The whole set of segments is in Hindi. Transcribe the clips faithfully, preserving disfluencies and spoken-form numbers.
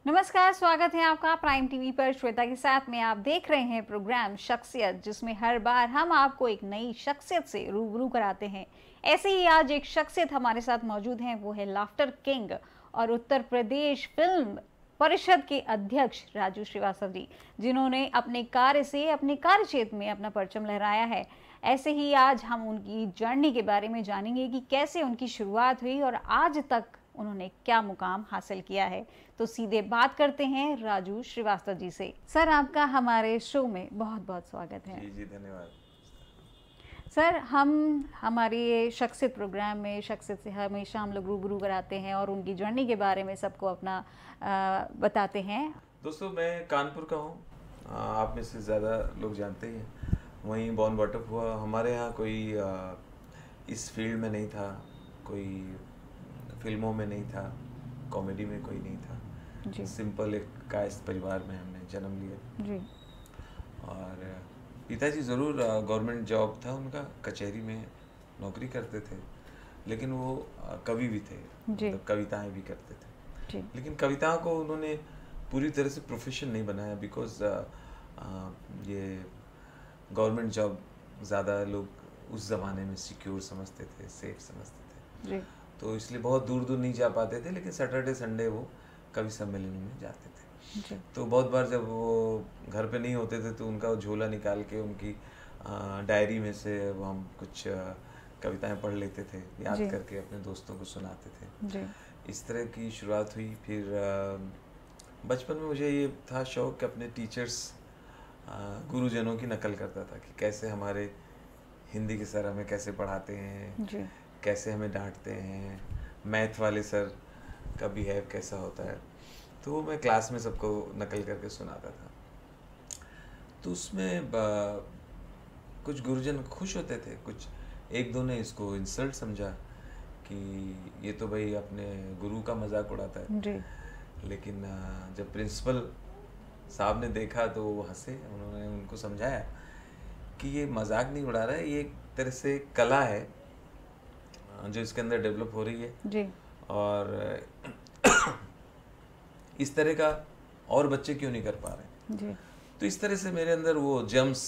नमस्कार, स्वागत है आपका प्राइम टीवी पर। श्वेता के साथ में आप देख रहे हैं प्रोग्राम शख्सियत, जिसमें हर बार हम आपको एक नई शख्सियत से रूबरू कराते हैं। ऐसे ही आज एक शख्सियत हमारे साथ मौजूद हैं, वो है लाफ्टर किंग और उत्तर प्रदेश फिल्म परिषद के अध्यक्ष राजू श्रीवास्तव जी, जिन्होंने अपने कार्य से अपने कार्य क्षेत्र में अपना परचम लहराया है। ऐसे ही आज हम उनकी जर्नी के बारे में जानेंगे कि कैसे उनकी शुरुआत हुई और आज तक उन्होंने क्या मुकाम हासिल किया है। तो सीधे बात करते हैं राजू श्रीवास्तव जी से। सर, आपका हमारे शो में बहुत बहुत स्वागत है। जी जी धन्यवाद। सर, हम हमारे ये शख्सियत प्रोग्राम में शख्सियत से हमेशा हम लोग रूबरू कराते हैं और उनकी जर्नी के बारे में सबको अपना आ, बताते हैं। दोस्तों, मैं कानपुर का हूँ, आप में से ज़्यादा लोग जानते ही हैं। वहीं बॉर्न बॉटअप हुआ। हमारे यहाँ कोई आ, इस फील्ड में नहीं था, कोई फिल्मों में नहीं था, कॉमेडी में कोई नहीं था जी। सिंपल एक कायस्थ परिवार में हमने जन्म लिया जी। और पिताजी ज़रूर गवर्नमेंट जॉब था उनका, कचहरी में नौकरी करते थे, लेकिन वो कवि भी थे, मतलब कविताएं भी करते थे जी। लेकिन कविताओं को उन्होंने पूरी तरह से प्रोफेशन नहीं बनाया, बिकॉज ये गवर्नमेंट जॉब ज़्यादा लोग उस ज़माने में सिक्योर समझते थे, सेफ समझते थे जी। तो इसलिए बहुत दूर दूर नहीं जा पाते थे, लेकिन सैटरडे संडे वो कवि सम्मेलन में जाते थे जी। तो बहुत बार जब वो घर पे नहीं होते थे तो उनका झोला निकाल के उनकी डायरी में से वो हम कुछ कविताएं पढ़ लेते थे, याद करके अपने दोस्तों को सुनाते थे जी। इस तरह की शुरुआत हुई। फिर बचपन में मुझे ये था शौक कि अपने टीचर्स, गुरुजनों की नकल करता था कि कैसे हमारे हिंदी के सर हमें कैसे पढ़ाते हैं जी। कैसे हमें डांटते हैं, मैथ वाले सर का बिहेव कैसा होता है, तो वो मैं क्लास में सबको नकल करके सुनाता था। तो उसमें कुछ गुरुजन खुश होते थे, कुछ एक दो ने इसको इंसल्ट समझा कि ये तो भाई अपने गुरु का मजाक उड़ाता है जी। लेकिन जब प्रिंसिपल साहब ने देखा तो वो हंसे। उन्होंने उनको समझाया कि ये मजाक नहीं उड़ा रहा है, ये एक तरह से कला है जो इसके अंदर डेवलप हो रही है जी। और इस तरह का और बच्चे क्यों नहीं कर पा रहे जी। तो इस तरह से मेरे अंदर वो जम्स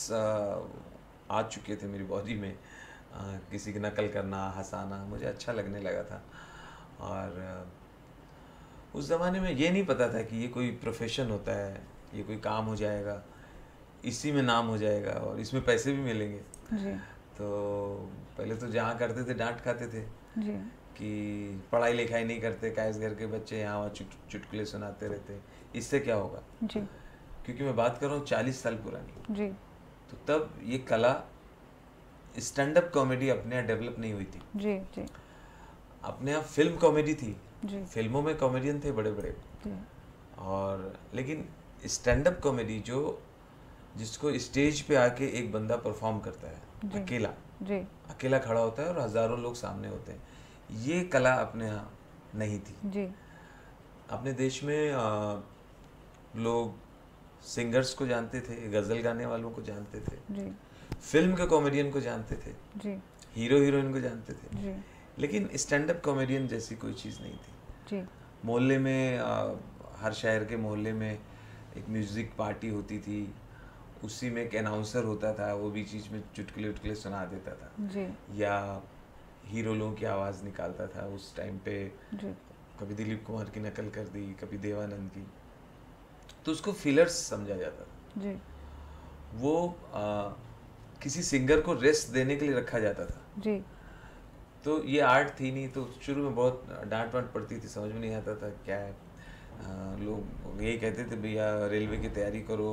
आ चुके थे मेरी बॉडी में। आ, किसी की नकल करना, हंसाना मुझे अच्छा लगने लगा था। और आ, उस ज़माने में ये नहीं पता था कि ये कोई प्रोफेशन होता है, ये कोई काम हो जाएगा, इसी में नाम हो जाएगा और इसमें पैसे भी मिलेंगे जी। तो पहले तो जहाँ करते थे डांट खाते थे जी। कि पढ़ाई लिखाई नहीं करते, कायस घर के बच्चे यहाँ वहाँ चुट, चुटकुले सुनाते रहते, इससे क्या होगा जी। क्योंकि मैं बात कर रहा हूँ चालीस साल पुरानी जी। तो तब ये कला स्टैंड अप कॉमेडी अपने यहाँ डेवलप नहीं हुई थी जी जी। अपने यहाँ फिल्म कॉमेडी थी जी। फिल्मों में कॉमेडियन थे बड़े बड़े जी। और लेकिन स्टैंड अप कॉमेडी जो जिसको स्टेज पे आके एक बंदा परफॉर्म करता है अकेला जी। अकेला खड़ा होता है और हजारों लोग सामने होते हैं, ये कला अपने यहाँ नहीं थी जी। अपने देश में आ, लोग सिंगर्स को जानते थे, गजल गाने वालों को जानते थे जी। फिल्म के कॉमेडियन को जानते थे जी। हीरो हीरोइन को जानते थे जी। लेकिन स्टैंड अप कॉमेडियन जैसी कोई चीज़ नहीं थी जी। मोहल्ले में आ, हर शहर के मोहल्ले में एक म्यूजिक पार्टी होती थी, उसी में एक अनाउंसर होता था, वो बीच बीच में चुटकुले उटकुले सुना देता था जी। या हीरो लोगों की आवाज़ निकालता था उस टाइम पे जी। कभी दिलीप कुमार की नकल कर दी, कभी देवानंद की, तो उसको फिलर्स समझा जाता था जी। वो आ, किसी सिंगर को रेस्ट देने के लिए रखा जाता था जी। तो ये आर्ट थी नहीं, तो शुरू में बहुत डांट वांट पड़ती थी, समझ में नहीं आता था क्या है। आ, लोग यही कहते थे भैया रेलवे की तैयारी करो,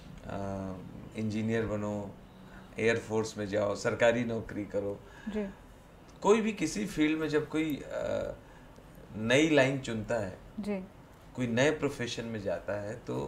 इंजीनियर बनो, एयरफोर्स में जाओ, सरकारी नौकरी करो जी। कोई भी किसी फील्ड में जब कोई नई लाइन चुनता है जी। कोई नए प्रोफेशन में जाता है तो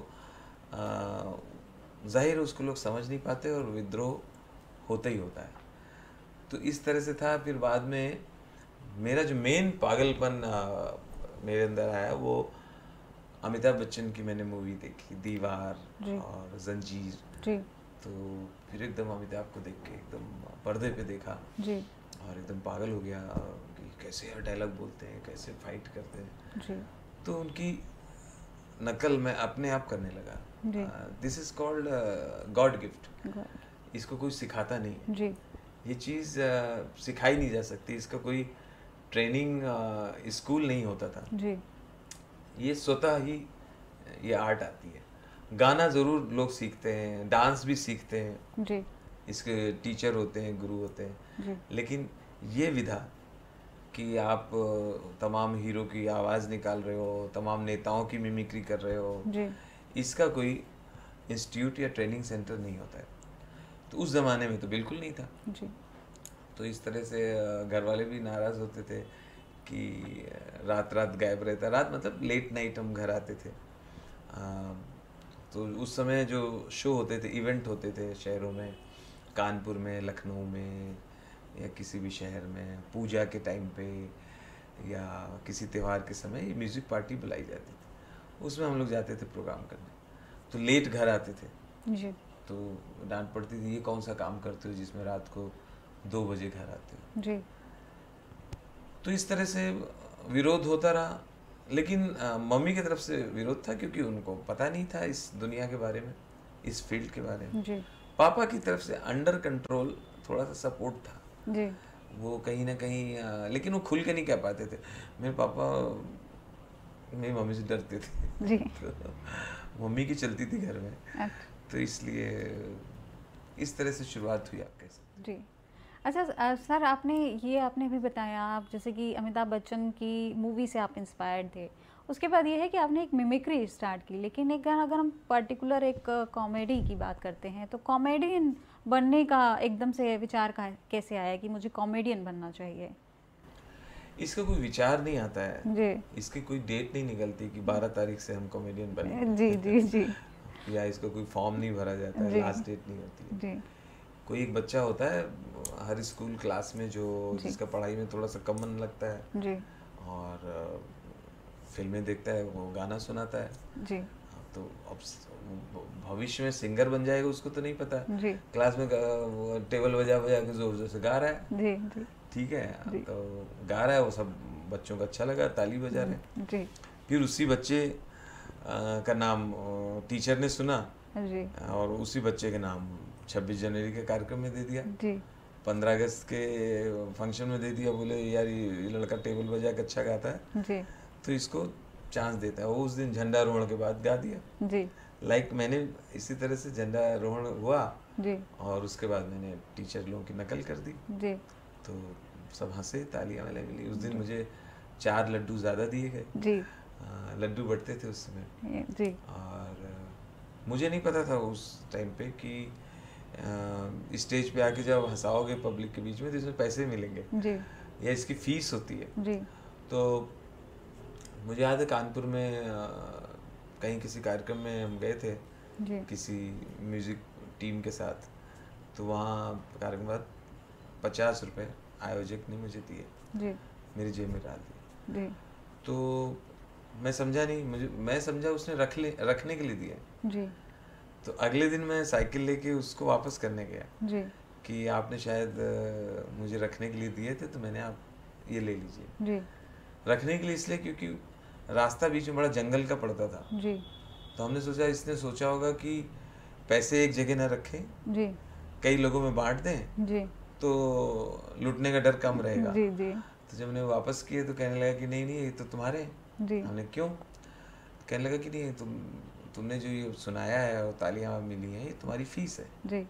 जाहिर उसको लोग समझ नहीं पाते और विद्रोह होता ही होता है। तो इस तरह से था। फिर बाद में मेरा जो मेन पागलपन मेरे अंदर आया वो अमिताभ बच्चन की मैंने मूवी देखी दीवार और जंजीर जी। तो फिर एकदम अमिताभ को देख के एकदम पर्दे पे देखा जी। और एकदम पागल हो गया कि कैसे यार डायलॉग बोलते हैं, कैसे फाइट करते हैं जी। तो उनकी नकल मैं अपने आप करने लगा। This is called god gift. इसको कोई सिखाता नहीं है जी। ये चीज़ uh, सिखाई नहीं जा सकती, इसका कोई ट्रेनिंग uh, स्कूल नहीं होता था जी। ये स्वतः ही ये आर्ट आती है। गाना ज़रूर लोग सीखते हैं, डांस भी सीखते हैं जी। इसके टीचर होते हैं, गुरु होते हैं जी। लेकिन ये विधा कि आप तमाम हीरो की आवाज़ निकाल रहे हो, तमाम नेताओं की मिमिक्री कर रहे हो जी। इसका कोई इंस्टीट्यूट या ट्रेनिंग सेंटर नहीं होता है। तो उस ज़माने में तो बिल्कुल नहीं था जी। तो इस तरह से घर वाले भी नाराज़ होते थे कि रात रात गायब रहता, रात मतलब लेट नाइट हम घर आते थे। आ, तो उस समय जो शो होते थे, इवेंट होते थे शहरों में, कानपुर में, लखनऊ में या किसी भी शहर में, पूजा के टाइम पे या किसी त्यौहार के समय ये म्यूज़िक पार्टी बुलाई जाती थी, उसमें हम लोग जाते थे प्रोग्राम करने। तो लेट घर आते थे जी। तो डांट पड़ती थी, ये कौन सा काम करते हो जिसमें रात को दो बजे घर आते हो जी। तो इस तरह से विरोध होता रहा, लेकिन आ, मम्मी की तरफ से विरोध था क्योंकि उनको पता नहीं था इस दुनिया के बारे में, इस फील्ड के बारे में जी। पापा की तरफ से अंडर कंट्रोल थोड़ा सा सपोर्ट था जी। वो कहीं ना कहीं आ, लेकिन वो खुल के नहीं कह पाते थे। मेरे पापा मेरी मम्मी से डरते थे जी। तो मम्मी की चलती थी घर में अच्छा। तो इसलिए इस तरह से शुरुआत हुई, आप कह सकते जी। अच्छा सर, आपने ये आपने भी बताया, आप जैसे कि अमिताभ बच्चन की मूवी से आप इंस्पायर्ड थे, उसके बाद ये है कि आपने एक मिमिक्री स्टार्ट की। लेकिन एक अगर हम पर्टिकुलर एक कॉमेडी की बात करते हैं तो कॉमेडियन बनने का एकदम से विचार का कैसे आया कि मुझे कॉमेडियन बनना चाहिए? इसका कोई विचार नहीं आता है जी। इसकी कोई डेट नहीं निकलती कि बारह तारीख से हम कॉमेडियन बनेंगे जी जी जी या इसका कोई फॉर्म नहीं भरा जाता है, लास्ट डेट नहीं होती है जी। कोई एक बच्चा होता है हर स्कूल क्लास में जो जिसका पढ़ाई में थोड़ा सा कम मन लगता है जी। और फिल्में देखता है, वो गाना सुनाता है जी। तो अब भविष्य में सिंगर बन जाएगा उसको तो नहीं पता जी। क्लास में टेबल बजा बजा के जोर जोर से गा रहा है जी जी। ठीक है, तो गा रहा है, वो सब बच्चों को अच्छा लगा, ताली बजा रहे जी। फिर उसी बच्चे आ, का नाम टीचर ने सुना जी। और उसी बच्चे के नाम छब्बीस जनवरी के कार्यक्रम में दे दिया जी। पंद्रह अगस्त के फंक्शन में दे दिया। बोले यार ये लड़का टेबल बजा के अच्छा गाता है जी। तो इसको चांस देता है। वो उस दिन झंडा रोहण के बाद गा दिया जी। लाइक मैंने इसी तरह से झंडा रोहण हुआ जी। और उसके बाद मैंने टीचर लोगों की नकल कर दी जी। तो सब हंसे, तालियां वाले मिली। उस दिन मुझे चार लड्डू ज़्यादा दिए गए जी। लड्डू बढ़ते थे उस समय जी। और मुझे नहीं पता था उस टाइम पे कि स्टेज पे आके जब हंसाओगे पब्लिक के बीच में तो इसमें पैसे मिलेंगे जी। या इसकी फीस होती है जी। तो मुझे याद है कानपुर में आ, कहीं किसी कार्यक्रम में हम गए थे जी। किसी म्यूज़िक टीम के साथ, तो वहाँ कार्यक्रम बाद पचास रुपए आयोजक ने मुझे दिए जी। मेरी जेब में डाल दिए जी। तो मैं समझा नहीं, मुझे मैं समझा उसने रख ले रखने के लिए दिया जी। तो अगले दिन मैं साइकिल लेके उसको वापस करने गया जी। कि आपने शायद मुझे रखने के लिए दिए थे तो मैंने आप ये ले लीजिए जी। रखने के लिए इसलिए क्योंकि रास्ता बीच में बड़ा जंगल का पड़ता था जी। तो हमने सोचा इसने सोचा होगा कि पैसे एक जगह ना रखें जी, कई लोगों में बांट दें जी, तो लूटने का डर कम रहेगा जी जी। तो जब मैंने वापस किए तो कहने लगा कि नहीं नहीं ये तो तुम्हारे जी। हमने क्यों? कहने लगा कि नहीं तुम तुमने जो ये सुनाया है और तालियां मिली हैं ये तुम्हारी फीस है जी।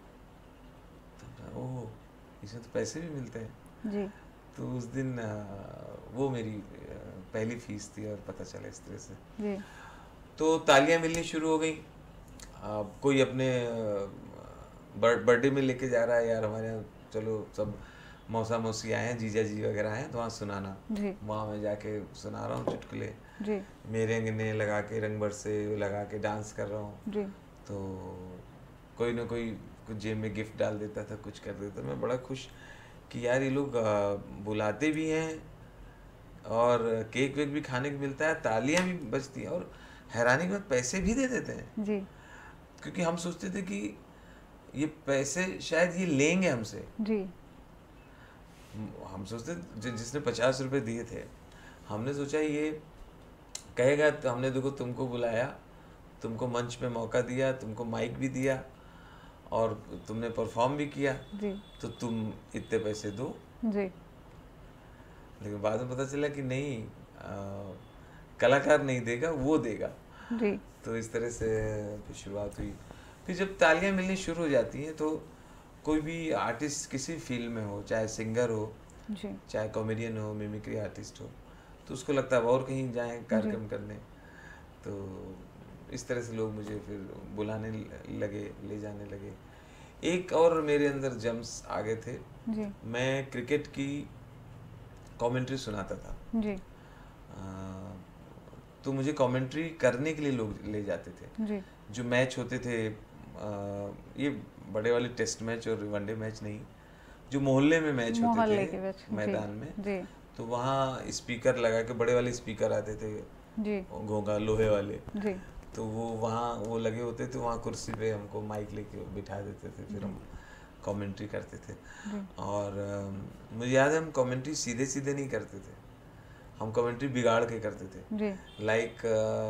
तो ओह इसमें तो पैसे भी मिलते हैं जी। तो उस दिन वो मेरी पहली फीस थी और पता चला इस तरह से जी। तो तालियां मिलनी शुरू हो गई। कोई अपने बर्थडे में लेके जा रहा है, यार हमारे यहाँ चलो सब मौसा मौसी आए हैं, जीजा जी वगैरह आए हैं तो वहाँ सुनाना, वहाँ मैं जाके सुना रहा हूँ चुटकुले जी। मेरे अंगने लगा के रंग बरसे लगा के डांस कर रहा हूँ जी। तो कोई ना कोई कुछ जेब में गिफ्ट डाल देता था, कुछ कर देता। मैं बड़ा खुश कि यार ये लोग बुलाते भी हैं और केक वेक भी खाने को मिलता है, तालियां भी बजती हैं और हैरानी के बाद पैसे भी दे देते हैं जी। क्योंकि हम सोचते थे कि ये पैसे शायद ये लेंगे हमसे जी। हम सोचते जिसने पचास रुपए दिए थे हमने सोचा ये कहेगा तो हमने देखो तुमको बुलाया, तुमको मंच पे मौका दिया, तुमको माइक भी दिया और तुमने परफॉर्म भी किया जी। तो तुम इतने पैसे दो जी। लेकिन बाद में पता चला कि नहीं, आ, कलाकार नहीं देगा, वो देगा जी। तो इस तरह से फिर शुरुआत हुई। फिर जब तालियां मिलनी शुरू हो जाती हैं तो कोई भी आर्टिस्ट किसी फील्ड में हो, चाहे सिंगर हो जी। चाहे कॉमेडियन हो, मिमिक्री आर्टिस्ट हो, तो उसको लगता है और कहीं जाएं कार्यक्रम करने। तो इस तरह से लोग मुझे फिर बुलाने लगे, ले जाने लगे। एक और मेरे अंदर जम्स आ गए थे जी। मैं क्रिकेट की कमेंट्री सुनाता था जी। आ, तो मुझे कमेंट्री करने के लिए लोग ले जाते थे जी। जो मैच होते थे, आ, ये बड़े वाले टेस्ट मैच और वनडे मैच नहीं, जो मोहल्ले में मैच होते थे मैदान में जी। तो वहाँ स्पीकर लगा के, बड़े वाले स्पीकर आते थे जी, घोंगा लोहे वाले जी। तो वो वहाँ वो लगे होते थे, वहाँ कुर्सी पे हमको माइक लेके बिठा देते थे, फिर हम कमेंट्री करते थे। और आ, मुझे याद है हम कमेंट्री सीधे सीधे नहीं करते थे, हम कमेंट्री बिगाड़ के करते थे। लाइक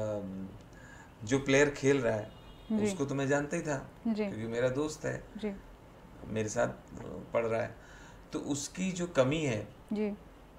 जो प्लेयर खेल रहा है उसको तो मैं जानता ही था क्योंकि मेरा दोस्त है जी। मेरे साथ पढ़ रहा है, तो उसकी जो कमी है जी।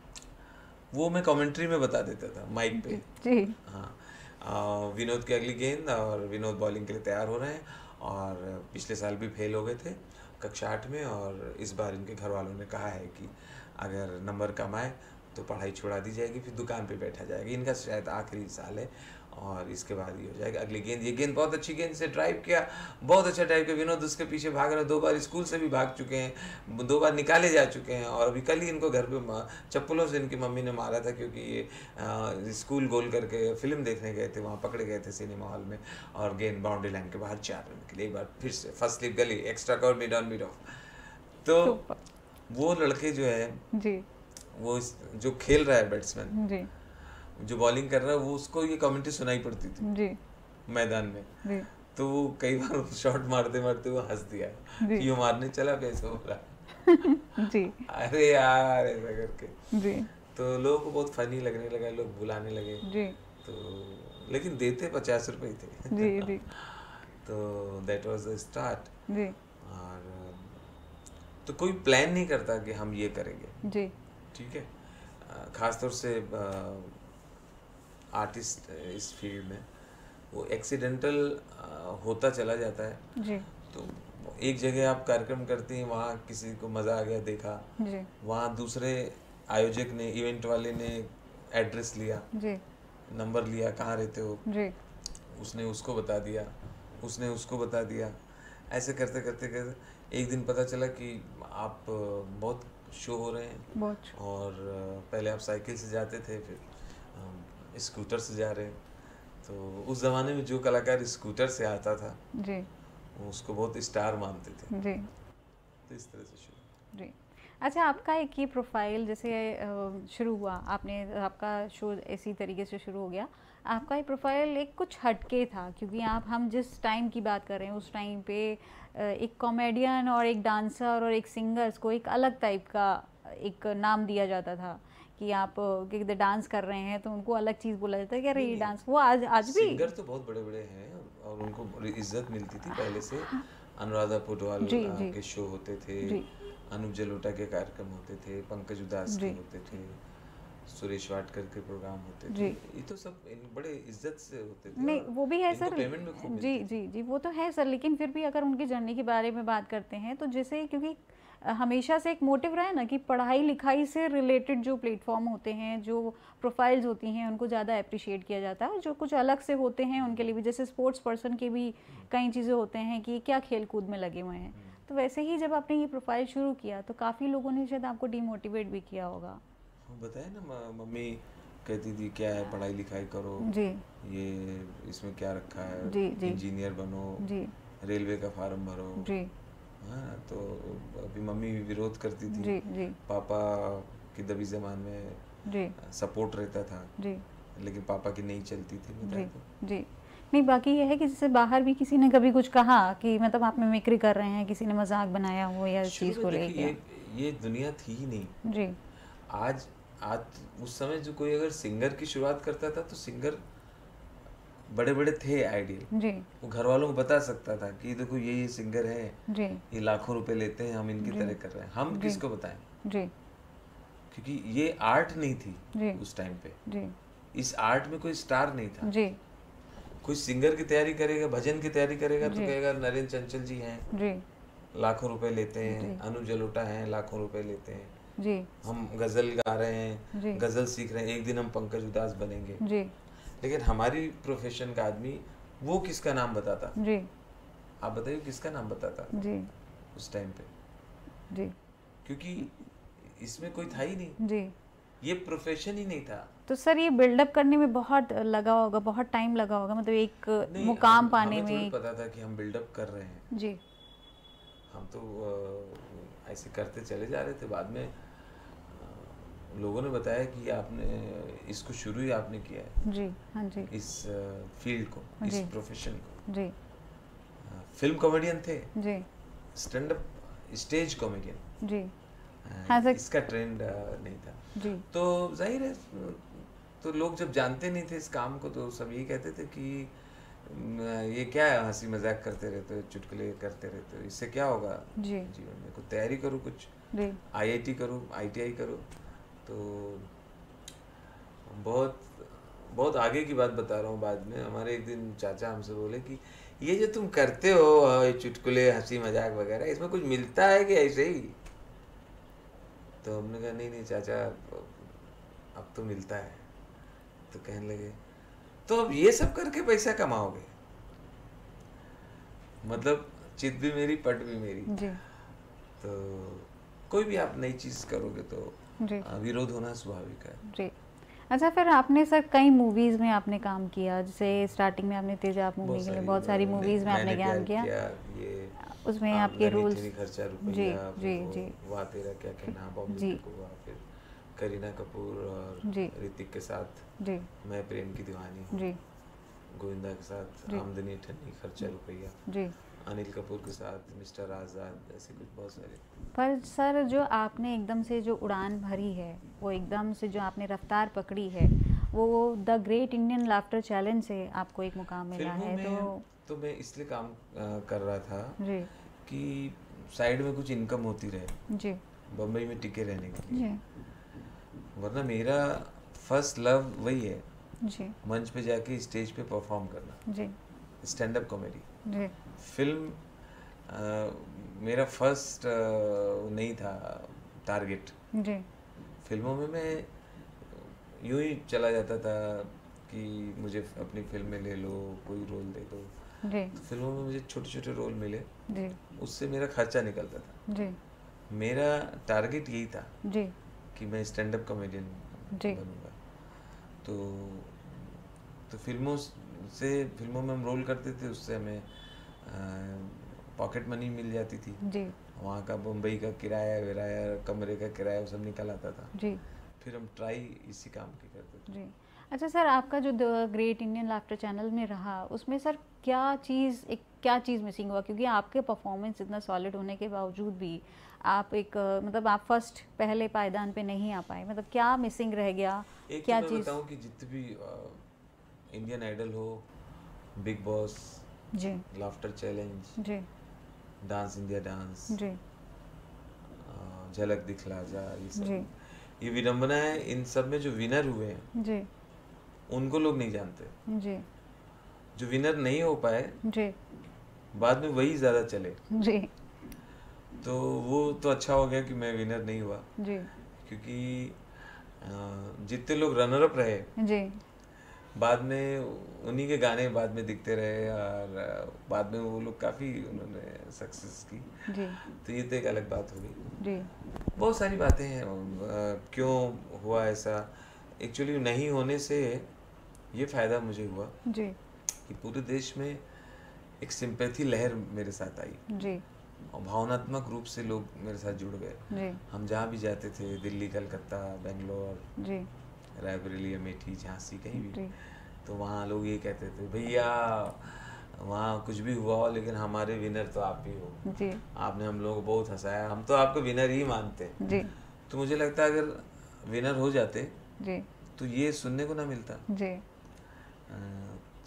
वो मैं कमेंट्री में बता देता था माइक पे जी। हाँ, विनोद की अगली गेंद और विनोद बॉलिंग के लिए तैयार हो रहे हैं और पिछले साल भी फेल हो गए थे कक्षा आठ में, और इस बार इनके घर वालों ने कहा है कि अगर नंबर कम आए तो पढ़ाई छुड़ा दी जाएगी, फिर दुकान पे बैठा जाएगा, इनका शायद आखिरी साल है और इसके बाद ये हो जाएगा। अगली गेंद, ये गेंद बहुत अच्छी गेंद से ड्राइव किया, बहुत अच्छा ड्राइव किया, विनोद उसके पीछे भाग रहे, दो बार स्कूल से भी भाग चुके हैं, दो बार निकाले जा चुके हैं, और अभी कल ही इनको घर पे चप्पलों से इनकी मम्मी ने मारा था क्योंकि ये आ, स्कूल गोल करके फिल्म देखने गए थे, वहाँ पकड़े गए थे सिनेमा हॉल में, और गेंद बाउंड्री लाइन के बाहर चार रन के लिए एक बार फिर से first slip gully, extra cover, mid on mid off. तो वो लड़के जो है जी, वो जो खेल रहा है बैट्समैन जी, जो बॉलिंग कर रहा है, वो उसको ये कमेंट्री सुनाई पड़ती थी जी। मैदान में जी। तो वो कई बार शॉट मारते मारते वो हंस दिया कि ये मारने चला कैसे बोला जी। अरे यार ऐसा करके जी। तो लोगों को बहुत फनी लगने लगा, लोग बुलाने लगे जी। तो लेकिन देते पचास रुपए थे जी जी। तो दैट वाज द स्टार्ट जी। और तो कोई प्लान नहीं करता कि हम ये करेंगे जी, ठीक है। खासतौर से आर्टिस्ट इस फील्ड में वो एक्सीडेंटल होता चला जाता है जी। तो एक जगह आप कार्यक्रम करती हैं, वहाँ किसी को मज़ा आ गया, देखा जी। वहाँ दूसरे आयोजक ने, इवेंट वाले ने एड्रेस लिया जी, नंबर लिया, कहाँ रहते हो जी, उसने उसको बता दिया, उसने उसको बता दिया, ऐसे करते करते करते एक दिन पता चला कि आप बहुत शो हो रहे हैं बहुत। और पहले आप साइकिल से जाते थे, फिर स्कूटर से जा रहे हैं। तो उस ज़माने में जो कलाकार स्कूटर से आता था जी, वो उसको बहुत स्टार मानते थे जी। तो इस तरह से शुरू जी। अच्छा, आपका एक ये प्रोफाइल जैसे शुरू हुआ, आपने आपका शो इसी तरीके से शुरू हो गया, आपका ये प्रोफाइल एक कुछ हटके था क्योंकि आप हम जिस टाइम की बात कर रहे हैं उस टाइम पे एक कॉमेडियन और एक डांसर और एक सिंगर्स को एक अलग टाइप का एक नाम दिया जाता था कि आप कि डांस कर रहे हैं तो उनको अलग चीज़ बोला जाता है कि अरे ये डांस। वो आज आज भी सिंगर तो बहुत बड़े बड़े हैं और उनको इज्जत मिलती थी पहले से। अनुराधा पौडवाल के शो होते थे, अनूप जलोटा के कार्यक्रम होते थे, पंकज उदास के होते थे, सुरेश वाडकर के प्रोग्राम होते थे, ये तो सब बड़े इज्जत से होते थे। नहीं वो भी है सर, जी जी जी वो तो है सर, लेकिन फिर भी अगर उनकी जर्नी के बारे में बात करते हैं तो जैसे क्योंकि हमेशा से एक मोटिव रहा है ना कि पढ़ाई लिखाई से रिलेटेड जो प्लेटफॉर्म होते हैं, जो प्रोफाइल्स होती हैं, उनको ज़्यादा अप्रिशिएट किया जाता है। जो कुछ अलग से होते हैं उनके लिए भी, जैसे स्पोर्ट्स पर्सन के भी कई चीज़ें होते हैं कि क्या खेल कूद में लगे हुए हैं, तो वैसे ही जब आपने ये प्रोफाइल शुरू किया तो काफ़ी लोगों ने शायद आपको डीमोटिवेट भी किया होगा। बताया ना, मम्मी कहती थी क्या है पढ़ाई लिखाई करो जी, ये इसमें क्या रखा है, जी जी, इंजीनियर बनो जी, रेलवे का फार्म भरो जी। हाँ, तो अभी मम्मी विरोध करती थी जी जी, पापा की दबी जमान में जी सपोर्ट रहता था जी, लेकिन पापा की नहीं चलती थी जी तो। जी। नहीं बाकी ये है कि जैसे बाहर भी किसी ने कभी कुछ कहा कि मतलब आप मिमिक्री कर रहे हैं, किसी ने मजाक बनाया हो या इस चीज़ को लेके, ये, ये दुनिया थी ही नहीं जी। आज आज उस समय जो कोई अगर सिंगर की शुरुआत करता था तो सिंगर बड़े बड़े थे आइडियल जी वो घर वालों को बता सकता था कि देखो ये ये सिंगर है, जी ये लाखों रुपए लेते हैं, हम इनकी तरह कर रहे हैं, हम जी किसको बताएं, जी क्योंकि ये आर्ट नहीं थी जी उस टाइम पे। जी इस आर्ट में कोई स्टार नहीं था। जी कोई सिंगर की तैयारी करेगा, भजन की तैयारी करेगा तो जी कहेगा नरेंद्र चंचल जी हैं, जी लाखों रुपए लेते जी हैं, अनु जलोटा हैं, लाखों रुपए लेते हैं, जी हम गजल गा रहे हैं, जी गजल सीख रहे हैं, एक दिन हम पंकज उदास बनेंगे। जी लेकिन हमारी प्रोफेशन का आदमी वो किसका नाम बताता, जी आप बताइए किसका नाम बताता जी उस टाइम पे, जी क्योंकि इसमें कोई था ही नहीं, जी ये प्रोफेशन ही नहीं था। तो सर ये बिल्डअप करने में बहुत लगा होगा, बहुत टाइम लगा होगा, मतलब एक नहीं, मुकाम हम, पाने हमें थोड़ी में। पता था कि हम बिल्डअप कर रहे हैं, जी हम तो अ, ऐसे करते चले जा रहे थे। बाद में अ, लोगों ने बताया कि आपने इसको शुरू ही आपने किया है, जी हाँ जी इस फील्ड को, इस जी प्रोफेशन को। जी फिल्म कॉमेडियन थे, जी स्टैंड अप स्टेज कॉमेडियन, जी हाँ सर इसका ट्रेंड नहीं था। जी तो जाहिर है, तो लोग जब जानते नहीं थे इस काम को तो सब यही कहते थे कि "म, ये क्या है, हंसी मजाक करते रहते हो, चुटकुले करते रहते हो, इससे क्या होगा जी जीवन में, कुछ तैयारी करो, कुछ जी आईआईटी करो, आईटीआई करो। तो बहुत बहुत आगे की बात बता रहा हूँ। बाद में हमारे एक दिन चाचा हमसे बोले कि ये जो तुम करते हो ये चुटकुले हंसी मजाक वगैरह, इसमें कुछ मिलता है कि ऐसे ही? तो हमने कहा नहीं नहीं चाचा, अब तो मिलता है। तो कहने लगे तो अब ये सब करके पैसा कमाओगे? मतलब चित भी मेरी पट भी मेरी। जी तो कोई भी आप नई चीज करोगे तो जी आ, विरोध होना स्वाभाविक है। जी अच्छा, फिर आपने सर कई मूवीज में आपने काम किया, जैसे स्टार्टिंग में आपने तेजाब मूवी के लिए बहुत सारी मूवीज में आपने काम किया, किया ये उसमें आपके रोल्स। खर्चा जी रुपया, जी जी वाह तेरा क्या कहना, बॉबी जी हुआ, फिर करीना कपूर और जी ऋतिक के साथ जी मैं प्रेम की दीवानी, जी गोविंदा के साथ जी आमदनी ठन्नी, खर्चा रुपया, जी अनिल कपूर के साथ मिस्टर आज़ाद, ऐसे कुछ बहुत सारे। पर सर जो आपने एकदम से जो उड़ान भरी है, वो एकदम से जो आपने रफ्तार पकड़ी है, वो the great Indian laughter challenge से आपको एक मुकाम मिला है। में तो तो मैं इसलिए काम आ, कर रहा था जी कि साइड में कुछ इनकम होती रहे, जी बम्बई में टिके रहने के लिए। जी वरना मेरा फर्स्ट लव वही है, जी मंच पे जाके स्टेज पे परफॉर्म करना, जी स्टैंड अप कॉमेडी। जी फिल्म आ, मेरा फर्स्ट नहीं था टारगेट। जी फिल्मों में मैं यूं ही चला जाता था कि मुझे अपनी फिल्म में ले लो, कोई रोल दे दो। जी तो फिल्मों में मुझे छोटे छोटे रोल मिले, जी उससे मेरा खर्चा निकलता था। जी मेरा टारगेट यही था जी कि मैं स्टैंड अप कॉमेडियन जी बनूंगा। तो तो फिल्मों से फिल्मों में हम रोल करते थे, उससे हमें पॉकेट मनी मिल जाती थी। जी वहाँ का मुंबई का किराया विराया, कमरे का किराया, वो सब निकल आता था। जी फिर हम ट्राई इसी काम की करते थे। जी अच्छा सर, आपका जो the great Indian laughter channel में रहा, उसमें सर क्या चीज़ एक क्या चीज़ मिसिंग हुआ? क्योंकि आपके परफॉर्मेंस इतना सॉलिड होने के बावजूद भी आप एक मतलब आप फर्स्ट पहले पायदान पे नहीं आ पाए, मतलब क्या मिसिंग रह गया? एक क्या तो मैं चीज़? बताऊं कि जितने भी इंडियन आइडल हो, बिग बॉस, जी लाफ्टर चैलेंज, जी डांस इंडिया डांस, जी झलक दिखला जा, ये सब जी ये विडम्बना है। इन सब में जो विनर हुए हैं जी उनको लोग नहीं जानते। जी जो विनर नहीं हो पाए जी बाद में वही ज्यादा चले। जी तो वो तो अच्छा हो गया कि मैं विनर नहीं हुआ, जी क्योंकि जितने लोग रनर अप रहे जी बाद में उन्हीं के गाने बाद में दिखते रहे, और बाद में वो लोग काफ़ी उन्होंने सक्सेस की। जी तो ये तो एक अलग बात होगी। जी बहुत सारी बातें हैं क्यों हुआ ऐसा। एक्चुअली नहीं होने से ये फ़ायदा मुझे हुआ जी कि पूरे देश में एक सिंपैथी लहर मेरे साथ आई, जी और भावनात्मक रूप से लोग मेरे साथ जुड़ गए। जी हम जहाँ भी जाते थे, दिल्ली, कलकत्ता, बेंगलोर, जी रायबरेली, अमेठी, झांसी, कहीं भी, जी तो वहाँ लोग ये कहते थे भैया वहाँ कुछ भी हुआ हो लेकिन हमारे विनर तो आप ही हो, जी आपने हम लोगों को बहुत हंसाया, हम तो आपको विनर ही मानते हैं। जी तो मुझे लगता है अगर विनर हो जाते जी तो ये सुनने को ना मिलता। जी अ, तो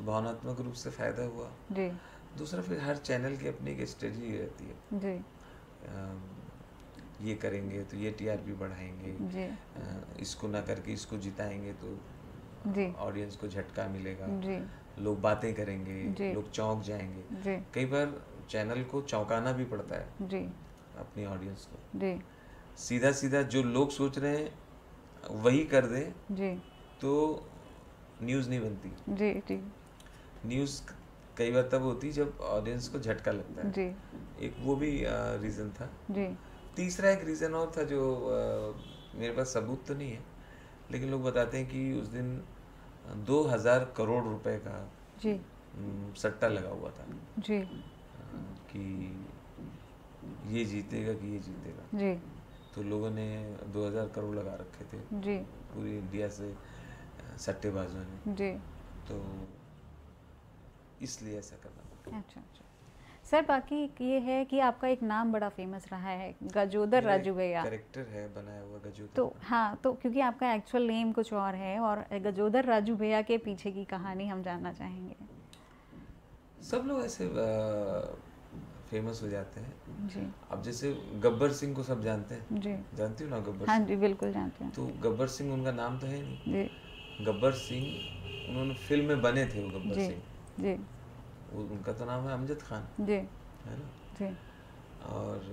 तो भावनात्मक रूप से फायदा हुआ जी। दूसरा, फिर हर चैनल की अपनी एक स्ट्रेटजी रहती है जी। आ, ये करेंगे तो ये टीआरपी बढ़ाएंगे जी। आ, इसको ना करके इसको जिताएंगे तो ऑडियंस को झटका मिलेगा जी। लोग बातें करेंगे जी। लोग चौंक जाएंगे जी। कई बार चैनल को चौंकाना भी पड़ता है जी। अपनी ऑडियंस को जी। सीधा सीधा जो लोग सोच रहे हैं वही कर दें जी। तो न्यूज़ नहीं बनती। जी। जी। न्यूज़ कई बार तब होती जब ऑडियंस को झटका लगता है। जी। एक वो भी रीज़न था। जी। तीसरा एक रीज़न और था जो आ, मेरे पास सबूत तो नहीं है लेकिन लोग बताते हैं कि उस दिन दो हजार करोड़ रुपए का जी सट्टा लगा हुआ था जी कि ये जीतेगा कि ये जीतेगा जी। तो लोगों ने दो हजार करोड़ लगा रखे थे जी। पूरी इंडिया से सट्टेबाजों ने। जी। तो इसलिए ऐसा करना पड़ा। अच्छा अच्छा सर, बाकी ये है कि आपका एक नाम बड़ा फेमस रहा है, गजोदर राजू भैया। कैरेक्टर है बनाया हुआ गजोदर। तो हाँ, तो क्योंकि आपका एक्चुअल नेम कुछ और है और गजोदर राजू भैया के पीछे की कहानी हम जानना चाहेंगे। सब लोग ऐसे फेमस हो जाते हैं जी। अब जैसे गब्बर सिंह को सब जानते हैं। जी। जानती हो ना गब्बर? हाँ जी, बिल्कुल जानते हैं। तो गब्बर सिंह उनका नाम तो है नहीं। जी। गब्बर सिंह उन्होंने फिल्म में बने थे वो गब्बर सिंह। जी। उनका तो नाम है अमजद खान। जी। है ना? जी। और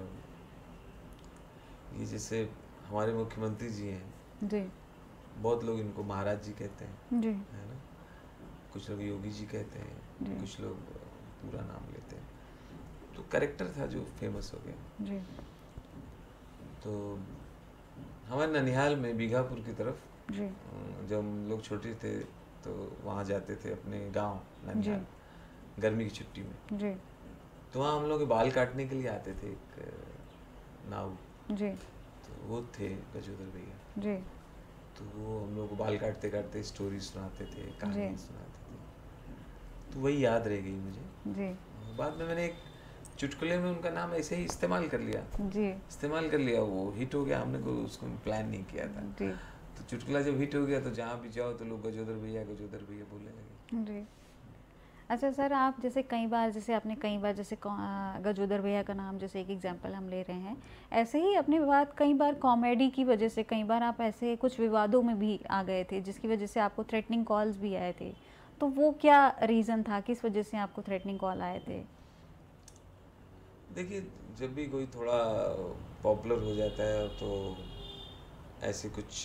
ये जैसे हमारे मुख्यमंत्री जी हैं। जी। बहुत लोग इनको महाराज जी कहते हैं। जी। है ना? कुछ लोग योगी जी कहते हैं, कुछ लोग पूरा नाम लेते हैं। तो कैरेक्टर था जो फेमस हो गया। जी। तो हमारे ननिहाल में बीघापुर की तरफ जी। जब हम लोग छोटे थे तो वहाँ जाते थे अपने गांव ननिहाल गर्मी की छुट्टी में। जी। तो वहाँ हम लोग बाल काटने के लिए आते थे एक नाव। जी। तो वो थे गजोदर भैया। जी। तो वो हम लोग को बाल काटते काटते स्टोरी सुनाते थे, कहानी सुनाते थे। तो वही याद रह गई मुझे। जी। बाद में मैंने एक चुटकुले में उनका नाम ऐसे ही इस्तेमाल कर लिया। जी। इस्तेमाल कर लिया, वो हिट हो गया। हमने कोई उसको प्लान नहीं किया था। जी। तो चुटकुला जब हिट हो गया तो जहाँ भी जाओ तो लोग गजोदर भैया गजोदर भैया बोलने लगे। जी। अच्छा सर, आप जैसे कई बार जैसे आपने कई बार जैसे गजोदर भैया का नाम जैसे एक एग्जांपल हम ले रहे हैं, ऐसे ही अपनी बात कई बार कॉमेडी की वजह से कई बार आप ऐसे कुछ विवादों में भी आ गए थे जिसकी वजह से आपको थ्रेटनिंग कॉल्स भी आए थे। तो वो क्या रीज़न था, किस वजह से आपको थ्रेटनिंग कॉल आए थे? देखिए, जब भी कोई थोड़ा पॉपुलर हो जाता है तो ऐसे कुछ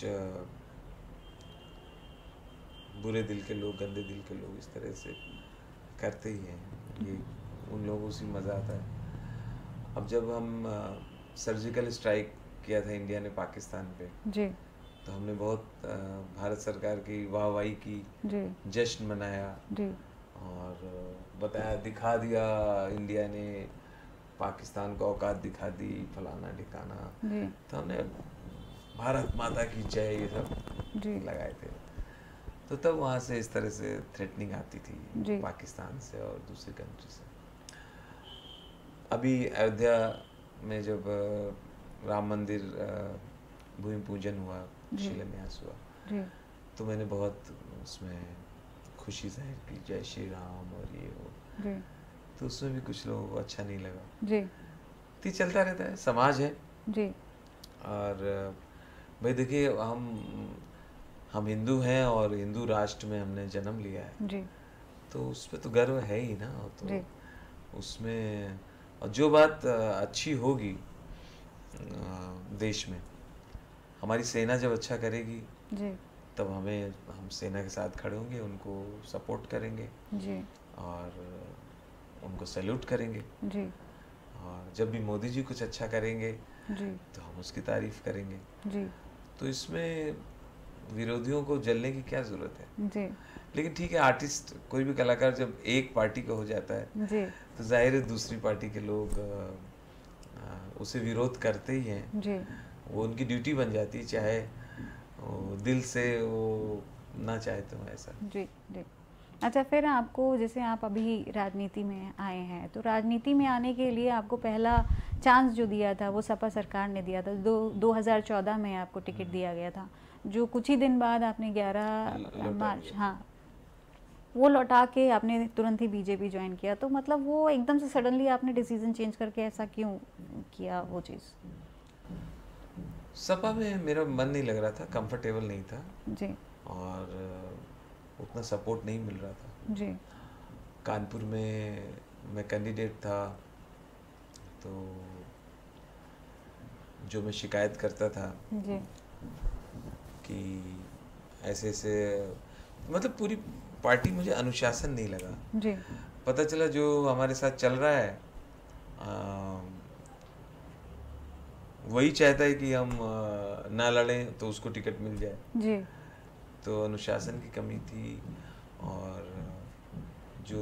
बुरे दिल के लोग, गंदे दिल के लोग इस तरह से करते ही हैं। ये उन लोगों से मज़ा आता है। अब जब हम सर्जिकल स्ट्राइक किया था इंडिया ने पाकिस्तान पे, जी, तो हमने बहुत आ, भारत सरकार की वाहवाही की, जी, जश्न मनाया, जी, और बताया, दिखा दिया इंडिया ने पाकिस्तान को औकात दिखा दी, फलाना ठिकाना। तो हमने भारत माता की जय ये सब लगाए थे। तो तब वहाँ से इस तरह से थ्रेटनिंग आती थी पाकिस्तान से और दूसरी कंट्री से। अभी अयोध्या में जब राम मंदिर भूमि पूजन हुआ, शिलान्यास हुआ, तो मैंने बहुत उसमें खुशी जाहिर की, जय श्री राम और ये वो। तो उसमें भी कुछ लोगों को अच्छा नहीं लगा। जी। तो चलता रहता है, समाज है। जी। और भाई देखिए, हम हम हिंदू हैं और हिंदू राष्ट्र में हमने जन्म लिया है। जी। तो उस पर तो गर्व है ही ना। तो जी। उसमें और जो बात अच्छी होगी देश में, हमारी सेना जब अच्छा करेगी, जी, तब हमें हम सेना के साथ खड़े होंगे, उनको सपोर्ट करेंगे, जी, और उनको सैल्यूट करेंगे, जी। और जब भी मोदी जी कुछ अच्छा करेंगे, जी, तो हम उसकी तारीफ करेंगे, जी। तो इसमें विरोधियों को जलने की क्या जरूरत है? जी। लेकिन ठीक है, आर्टिस्ट कोई भी कलाकार जब एक पार्टी का हो जाता है, जी, तो जाहिर है दूसरी पार्टी के लोग आ, आ, उसे विरोध करते ही हैं। जी। वो उनकी ड्यूटी बन जाती है, चाहे वो दिल से वो ना चाहे तो ऐसा। जी जी। अच्छा, फिर आपको जैसे आप अभी राजनीति में आए हैं, तो राजनीति में आने के लिए आपको पहला चांस जो दिया था वो सपा सरकार ने दिया था। दो दो हज़ार चौदह में आपको टिकट दिया गया था, जो कुछ ही दिन बाद आपने ग्यारह मार्च, हाँ, वो लौटा के आपने तुरंत ही बीजेपी ज्वाइन किया, तो मतलब वो एकदम से सडनली आपने डिसीजन चेंज करके ऐसा क्यों किया वो चीज़? सपा में मेरा मन नहीं लग रहा था, कंफर्टेबल नहीं था जी। और उतना सपोर्ट नहीं मिल रहा था जी। कानपुर में मैं कैंडिडेट था, तो जो मैं शिकायत करता था जी। कि ऐसे ऐसे, मतलब पूरी पार्टी मुझे अनुशासन नहीं लगा। जी। पता चला जो हमारे साथ चल रहा है आ, वही चाहता है कि हम आ, ना लड़ें तो उसको टिकट मिल जाए। जी। तो अनुशासन की कमी थी। और जो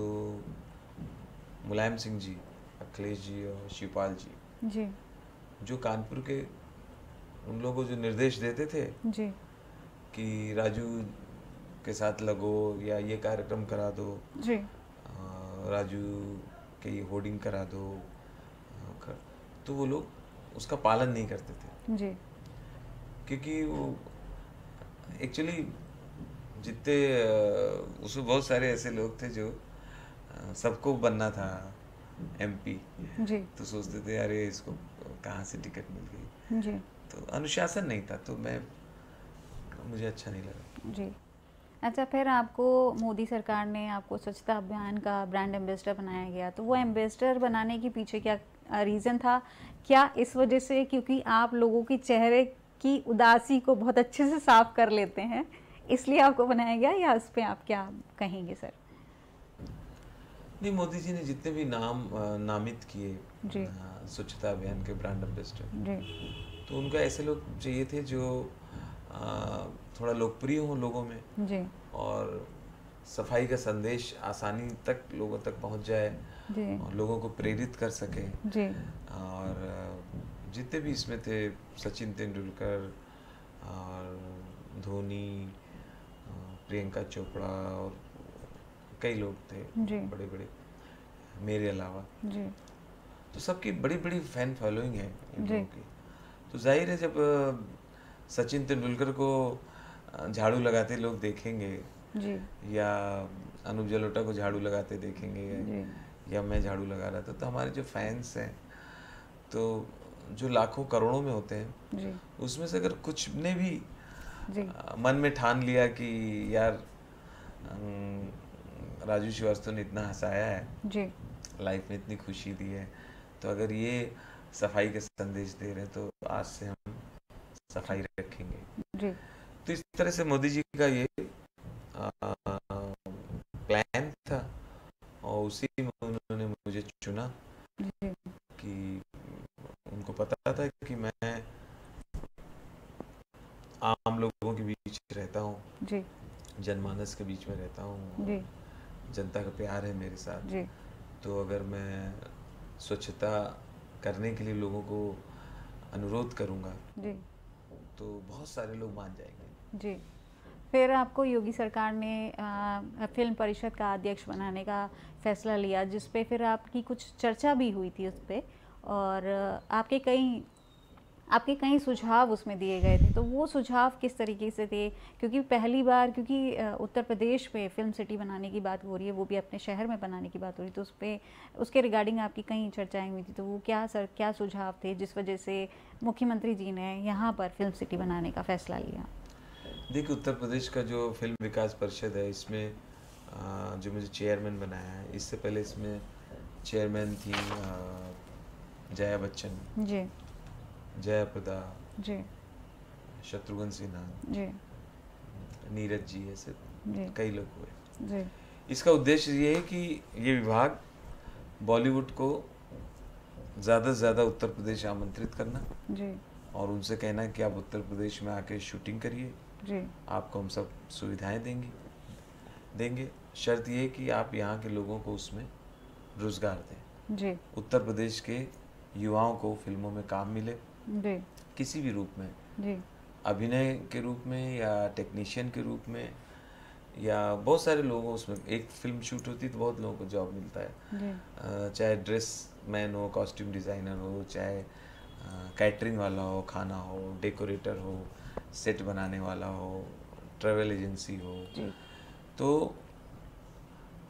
मुलायम सिंह जी, अखिलेश जी और शिवपाल जी जी जो कानपुर के उन लोगों को जो निर्देश देते थे जी कि राजू के साथ लगो या ये कार्यक्रम करा दो जी, आ, राजू के ये होर्डिंग करा दो, आ, तो वो लोग उसका पालन नहीं करते थे जी। क्योंकि वो एक्चुअली जितने उसमें बहुत सारे ऐसे लोग थे जो सबको बनना था एमपी जी। तो सोचते थे अरे इसको कहाँ से टिकट मिल गई जी। तो अनुशासन नहीं था, तो मैं मुझे अच्छा नहीं लगा। जी। अच्छा, फिर आपको मोदी सरकार ने आपको स्वच्छता अभियान का ब्रांड एम्बेसडर बनाया गया, तो वो एम्बेसडर बनाने के पीछे क्या रीज़न था? क्या इस वजह से क्योंकि आप लोगों की चेहरे की उदासी को बहुत अच्छे से साफ कर लेते हैं इसलिए आपको बनाया गया, या उस पर आप क्या कहेंगे सर? नहीं, मोदी जी ने जितने भी नाम नामित किए स्वच्छता अभियान के ब्रांड एम्बेसडर, तो उनको ऐसे लोग चाहिए थे जो आ, थोड़ा लोकप्रिय हो लोगों में जी। और सफाई का संदेश आसानी तक लोगों तक पहुंच जाए जी। और लोगों को प्रेरित कर सके जी। और जितने भी इसमें थे सचिन तेंदुलकर और धोनी, प्रियंका चोपड़ा और कई लोग थे बड़े बड़े मेरे अलावा, जी। तो सबकी बड़ी बड़ी फैन फॉलोइंग है इन लोगों की। तो जाहिर है जब सचिन तेंदुलकर को झाड़ू लगाते लोग देखेंगे जी। या अनूप जलोटा को झाड़ू लगाते देखेंगे जी। या मैं झाड़ू लगा रहा था, तो हमारे जो फैंस हैं तो जो लाखों करोड़ों में होते हैं जी। उसमें से अगर कुछ ने भी जी। आ, मन में ठान लिया कि यार राजू श्रीवास्तव ने इतना हंसाया है जी, लाइफ में इतनी खुशी दी है, तो अगर ये सफाई का संदेश दे रहे हैं तो आज से हम सफाई रखेंगे जी। तो इस तरह से मोदी जी का ये आ, प्लान था और उसी में उन्होंने मुझे चुना जी। कि उनको पता था कि मैं आम लोगों के बीच रहता हूँ जी, जनमानस के बीच में रहता हूँ जी, जनता का प्यार है मेरे साथ जी। तो अगर मैं स्वच्छता करने के लिए लोगों को अनुरोध करूँगा जी, तो बहुत सारे लोग मान जाएंगे जी। फिर आपको योगी सरकार ने आ, फिल्म परिषद का अध्यक्ष बनाने का फैसला लिया, जिस पे फिर आपकी कुछ चर्चा भी हुई थी उस पर, और आपके कई आपके कई सुझाव उसमें दिए गए थे। तो वो सुझाव किस तरीके से थे? क्योंकि पहली बार क्योंकि उत्तर प्रदेश में फिल्म सिटी बनाने की बात हो रही है, वो भी अपने शहर में बनाने की बात हो रही है, तो उस पर उसके रिगार्डिंग आपकी कई चर्चाएं हुई थी। तो वो क्या सर क्या सुझाव थे जिस वजह से मुख्यमंत्री जी ने यहाँ पर फिल्म सिटी बनाने का फैसला लिया? देखिए, उत्तर प्रदेश का जो फिल्म विकास परिषद है, इसमें जो मुझे चेयरमैन बनाया है, इससे पहले इसमें चेयरमैन थी जया बच्चन जी, जया प्रदा जी, शत्रुघ्न सिन्हा जी, नीरज जी, ऐसे कई लोग हुए जी। इसका उद्देश्य ये है कि ये विभाग बॉलीवुड को ज़्यादा से ज़्यादा उत्तर प्रदेश आमंत्रित करना जी, और उनसे कहना कि आप उत्तर प्रदेश में आके शूटिंग करिए जी, आपको हम सब सुविधाएं देंगे देंगे शर्त ये कि आप यहाँ के लोगों को उसमें रोजगार दें जी, उत्तर प्रदेश के युवाओं को फिल्मों में काम मिले जी, किसी भी रूप में जी, अभिनय के रूप में या टेक्नीशियन के रूप में, या बहुत सारे लोगों उसमें एक फिल्म शूट होती तो बहुत लोगों को जॉब मिलता है जी। चाहे ड्रेस मैन हो, कॉस्ट्यूम डिज़ाइनर हो, चाहे कैटरिंग वाला हो, खाना हो, डेकोरेटर हो, सेट बनाने वाला हो, ट्रैवल एजेंसी हो जी। तो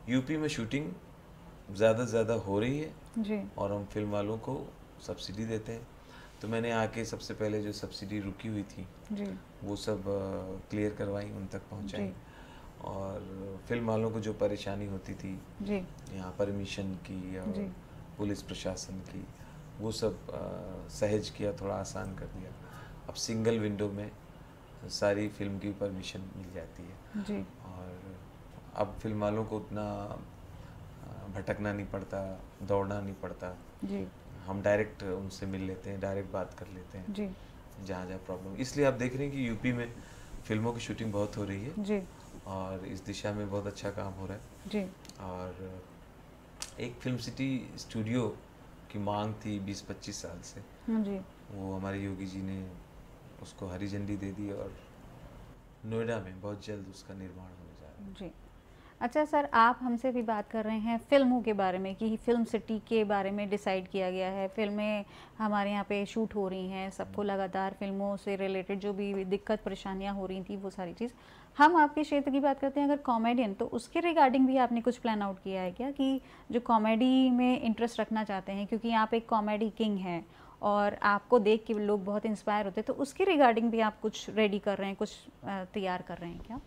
यूपी में शूटिंग ज़्यादा से ज़्यादा हो रही है जी। और हम फिल्म वालों को सब्सिडी देते हैं। तो मैंने आके सबसे पहले जो सब्सिडी रुकी हुई थी जी। वो सब क्लियर करवाई, उन तक पहुंचाई। और फिल्म वालों को जो परेशानी होती थी जी। यहाँ परमिशन की और जी। पुलिस प्रशासन की, वो सब आ, सहज किया, थोड़ा आसान कर दिया। अब सिंगल विंडो में सारी फिल्म की परमिशन मिल जाती है जी। और अब फिल्म वालों को उतना भटकना नहीं पड़ता, दौड़ना नहीं पड़ता जी। हम डायरेक्ट उनसे मिल लेते हैं, डायरेक्ट बात कर लेते हैं जी। जहाँ जहाँ प्रॉब्लम। इसलिए आप देख रहे हैं कि यूपी में फिल्मों की शूटिंग बहुत हो रही है जी। और इस दिशा में बहुत अच्छा काम हो रहा है जी। और एक फिल्म सिटी स्टूडियो की मांग थी बीस पच्चीस साल से जी। वो हमारे योगी जी ने उसको हरी झंडी दे दी और नोएडा में बहुत जल्द उसका निर्माण होने जा रहा है। जी। अच्छा सर, आप हमसे भी बात कर रहे हैं फिल्मों के बारे में कि फिल्म सिटी के बारे में डिसाइड किया गया है, फिल्में हमारे यहाँ पे शूट हो रही हैं, सबको लगातार फिल्मों से रिलेटेड जो भी दिक्कत परेशानियाँ हो रही थी वो सारी चीज़। हम आपके क्षेत्र की बात करते हैं अगर कॉमेडियन, तो उसके रिगार्डिंग भी आपने कुछ प्लान आउट किया है क्या कि जो कॉमेडी में इंटरेस्ट रखना चाहते हैं, क्योंकि आप एक कॉमेडी किंग हैं और आपको देख के लोग बहुत इंस्पायर होते हैं, तो उसके रिगार्डिंग भी आप कुछ रेडी कर रहे हैं, कुछ तैयार कर रहे हैं क्या?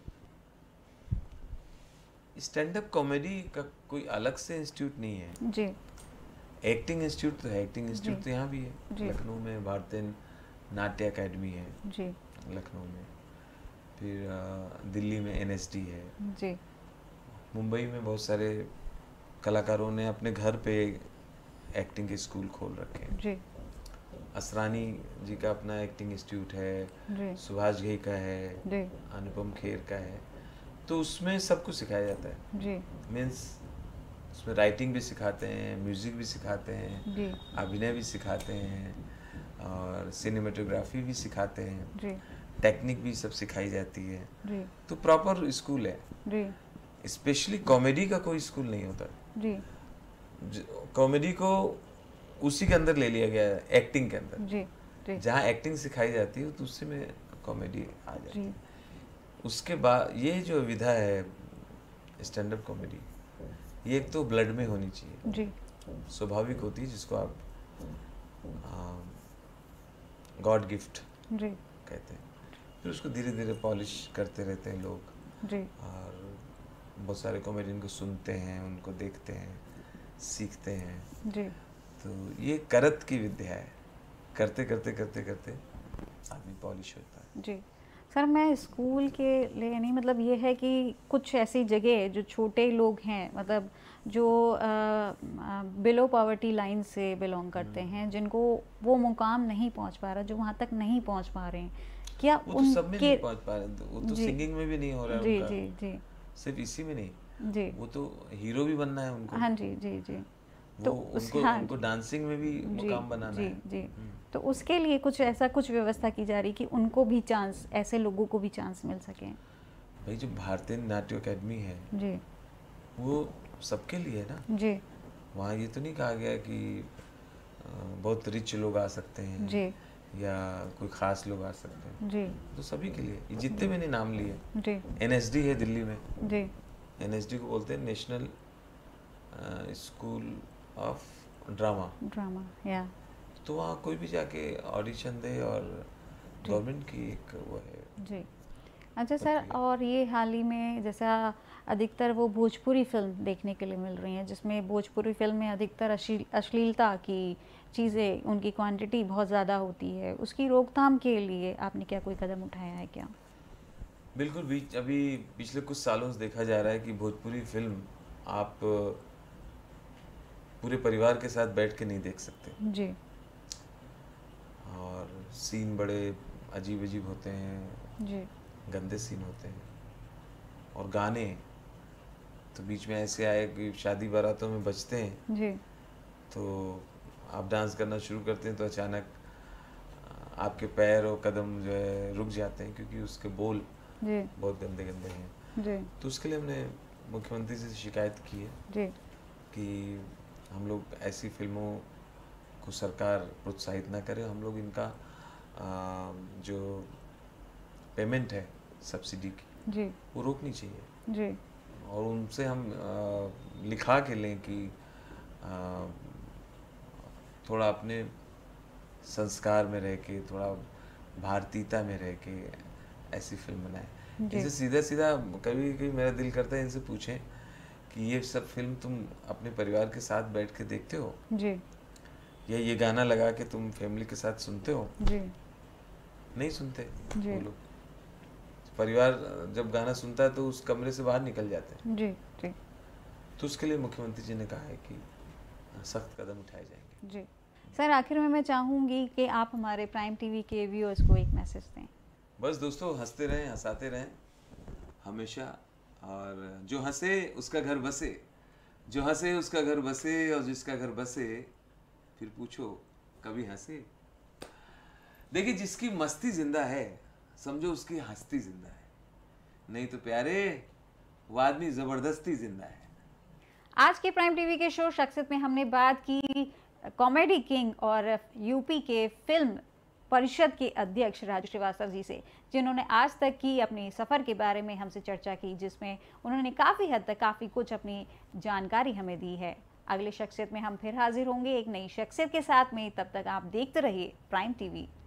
स्टैंड अप कॉमेडी का कोई अलग से इंस्टीट्यूट नहीं है जी। एक्टिंग इंस्टीट्यूट तो है, एक्टिंग इंस्टीट्यूट तो यहाँ भी है, लखनऊ में भारतीय नाट्य अकेडमी है जी लखनऊ में, फिर आ, दिल्ली में एन एस डी है जी, मुंबई में बहुत सारे कलाकारों ने अपने घर पे एक्टिंग के स्कूल खोल रखे हैं जी। असरानी जी का अपना एक्टिंग इंस्टीट्यूट है जी। सुभाष घई का है जी। अनुपम खेर का है, तो उसमें सब कुछ सिखाया जाता है जी। मीन्स उसमें राइटिंग भी सिखाते हैं, म्यूजिक भी सिखाते हैं जी। अभिनय भी सिखाते हैं और सिनेमेटोग्राफी भी सिखाते हैं जी। टेक्निक भी सब सिखाई जाती है जी। तो प्रॉपर स्कूल है जी। स्पेशली कॉमेडी का कोई स्कूल नहीं होता जी। कॉमेडी को उसी के अंदर ले लिया गया है एक्टिंग के अंदर जी। जी। जहाँ एक्टिंग सिखाई जाती है तो उसी में कॉमेडी आ जाती जी। है। उसके बाद ये जो विधा है स्टैंड अप कॉमेडी ये एक तो ब्लड में होनी चाहिए जी। स्वाभाविक होती है जिसको आप गॉड गिफ्ट जी। कहते हैं, फिर उसको धीरे धीरे पॉलिश करते रहते हैं लोग जी। और बहुत सारे कॉमेडियन को सुनते हैं, उनको देखते हैं, सीखते हैं। जी। तो ये करत की विद्या है, करते करते करते करते आदमी पॉलिश होता है। जी सर, मैं स्कूल के लिए नहीं, मतलब ये है कि कुछ ऐसी जगह जो छोटे लोग हैं, मतलब जो बिलो पॉवर्टी लाइन से बिलोंग करते हैं, जिनको वो मुकाम नहीं पहुंच पा रहा, जो वहां तक नहीं पहुंच पा रहे हैं, क्या वो तो उनके सब में नहीं पहुंच पा रहे, वो तो सिंगिंग में भी नहीं हो रहा है जी उनका, जी जी सिर्फ इसी में नहीं जी, वो तो हीरो भी बनना है उनको। हाँ जी जी जी, वो तो उनको हाँ, उनको डांसिंग में भी मुकाम बनाना जी, है। जी जी, तो उसके लिए कुछ ऐसा कुछ व्यवस्था की जा रही कि उनको भी चांस, ऐसे लोगों को भी चांस मिल सके। भाई जो भारतीय नाट्य अकेडमी है जी, वो सबके लिए है ना जी, वहाँ ये तो नहीं कहा गया कि बहुत रिच लोग आ सकते हैं जी, या कोई खास लोग आ सकते हैं, जी, तो सभी के लिए, ये जितने मैंने नाम लिए। जी, एन एस डी है दिल्ली में, जी, एन एस डी को बोलते हैं National School of Drama drama, या तो वहाँ कोई भी जाके ऑडिशन दे और गवर्नमेंट की एक वो है। जी। अच्छा सर, और ये हाल ही में जैसा अधिकतर वो भोजपुरी फिल्म देखने के लिए मिल रही हैं, जिसमें भोजपुरी फिल्म में अधिकतर अश्लील अश्लीलता की चीज़ें, उनकी क्वांटिटी बहुत ज़्यादा होती है, उसकी रोकथाम के लिए आपने क्या कोई कदम उठाया है क्या? बिल्कुल, बीच अभी पिछले कुछ सालों से देखा जा रहा है कि भोजपुरी फिल्म आप पूरे परिवार के साथ बैठ के नहीं देख सकते जी, और सीन बड़े अजीब अजीब होते हैं जी, गंदे सीन होते हैं और गाने तो बीच में ऐसे आए कि शादी बारातों में बजते हैं जी, तो आप डांस करना शुरू करते हैं तो अचानक आपके पैर और कदम जो है रुक जाते हैं क्योंकि उसके बोल जी, बहुत गंदे गंदे हैं। जी, तो उसके लिए हमने मुख्यमंत्री से शिकायत की है जी, कि हम लोग ऐसी फिल्मों को सरकार प्रोत्साहित ना करे, हम लोग इनका आ, जो पेमेंट है सब्सिडी की जी, वो रोकनी चाहिए जी, और उनसे हम आ, लिखा के लें कि आ, थोड़ा अपने संस्कार में रह के, थोड़ा भारतीयता में रह के ऐसी फिल्म बनाए। इनसे सीधा सीधा कभी कभी मेरा दिल करता है इनसे पूछें कि ये सब फिल्म तुम अपने परिवार के साथ बैठ के देखते हो जी, या ये गाना लगा के तुम फैमिली के साथ सुनते हो? जी, नहीं सुनते जी, वो लोग। परिवार जब गाना सुनता है तो उस कमरे से बाहर निकल जाते हैं। जी, जी। तो उसके लिए मुख्यमंत्री जी ने कहा है कि सख्त कदम उठाए जाएंगे। जी सर, आखिर में मैं चाहूँगी कि आप हमारे प्राइम टीवी के व्यूअर्स को एक मैसेज दें। बस दोस्तों, हंसते रहें, हंसाते रहें हमेशा, और जो हंसे उसका घर बसे, जो हंसे उसका घर बसे, और जिसका घर बसे फिर पूछो कभी हंसे। देखिए, जिसकी मस्ती जिंदा है समझो उसकी हस्ती जिंदा है, नहीं तो प्यारे वो आदमी जबरदस्ती जिंदा है। आज के प्राइम टीवी के शो शख्सियत में हमने बात की कॉमेडी किंग और यूपी के फिल्म परिषद के अध्यक्ष राजू श्रीवास्तव जी से, जिन्होंने आज तक की अपने सफ़र के बारे में हमसे चर्चा की, जिसमें उन्होंने काफ़ी हद तक काफ़ी कुछ अपनी जानकारी हमें दी है। अगले शख्सियत में हम फिर हाजिर होंगे एक नई शख्सियत के साथ में। तब तक आप देखते रहिए प्राइम टीवी।